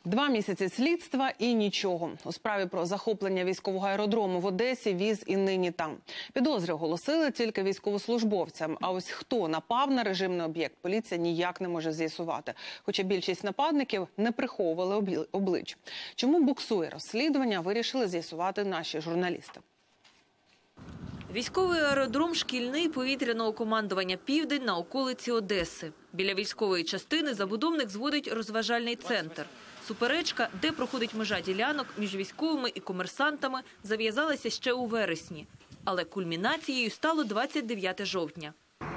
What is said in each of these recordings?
2 місяці слідства і нічого. У справі про захоплення військового аеродрому в Одесі віз і нині там. Підозри оголосили тільки військовослужбовцям. А ось хто напав на режимний об'єкт, поліція ніяк не може з'ясувати. Хоча більшість нападників не приховували облич. Чому буксує розслідування, вирішили з'ясувати наші журналісти. Військовий аеродром шкільний повітряного командування «Південь» на околиці Одеси. Біля військової частини забудовник зводить розважальний центр. Суперечка, де проходить межа ділянок між військовими і комерсантами, зав'язалася ще у вересні. Але кульмінацією стало 29 жовтня.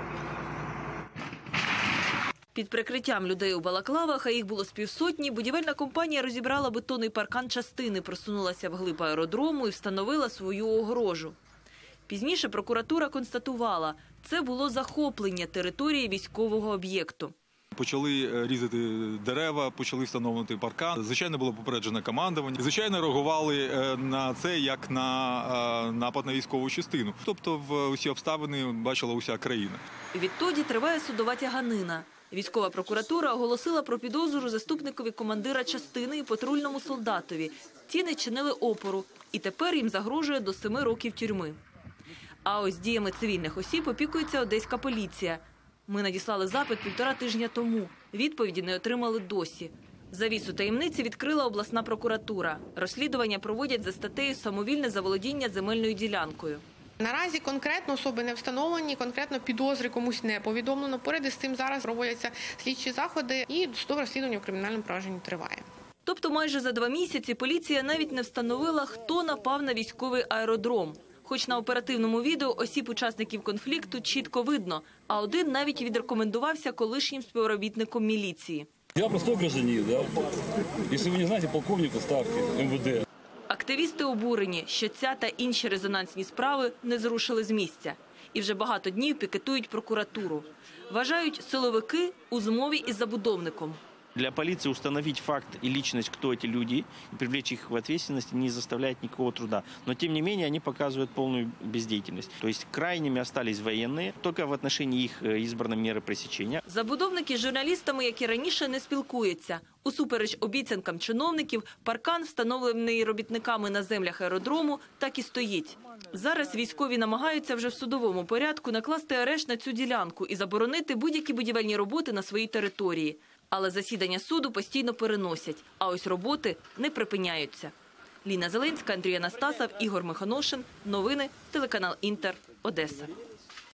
Під прикриттям людей у балаклавах, а їх було з півсотні, будівельна компанія розібрала бетонний паркан частини, просунулася вглиб аеродрому і встановила свою огорожу. Пізніше прокуратура констатувала, це було захоплення території військового об'єкту. Почали різати дерева, почали встановлювати паркан. Звичайно, було попереджено командування. Звичайно, реагували на це як на напад на військову частину. Тобто в усі обставини бачила уся країна. Відтоді триває судова тяганина. Військова прокуратура оголосила про підозру заступникові командира частини і патрульному солдатові. Ті не чинили опору, і тепер їм загрожує до 7 років тюрми. А ось діями цивільних осіб опікується одеська поліція. Ми надіслали запит 1,5 тижня тому. Відповіді не отримали досі. Завісу таємниці відкрила обласна прокуратура. Розслідування проводять за статтею «Самовільне заволодіння земельною ділянкою». Наразі конкретно особи не встановлені, конкретно підозри комусь не повідомлено. Поряд із цим зараз проводяться слідчі заходи і досудове розслідування у кримінальному провадженні триває. Тобто майже за 2 місяці поліція навіть не встановила, хто напав на військовий аеродром. Хоч на оперативному відео осіб учасників конфлікту чітко видно, а один навіть відрекомендувався колишнім співробітником міліції. Я простой гражданин, да? Якщо ви не знаєте, полковник ставки МВД. Активісти обурені, що ця та інші резонансні справи не зрушили з місця. І вже багато днів пікетують прокуратуру. Вважають, силовики у змові із забудовником. Для полиции установить факт и личность, кто эти люди, и привлечь их в ответственность не заставляет никакого труда. Но, тем не менее, они показывают полную бездеятельность. То есть крайними остались военные, только в отношении их избраны меры пресечения. Забудовники з журналістами, як і раніше, не спілкуються. Усупереч обіцянкам чиновників, паркан, встановлений робітниками на землях аеродрому, так і стоїть. Зараз військові намагаються вже в судовому порядку накласти арешт на цю ділянку і заборонити будь-які будівельні роботи на своїй території. Але засідання суду постійно переносять, а ось роботи не припиняються. Ліна Зеленська, Андрій Анастасов, Ігор Михоношин. Новини, телеканал Інтер, Одеса.